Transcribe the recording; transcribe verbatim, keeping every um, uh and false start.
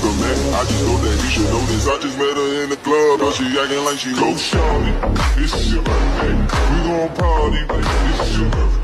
a man. I just know that you should know this. I just met her in the club, but she acting like she go shawty. This is your birthday, we gon' party, baby. This is your birthday.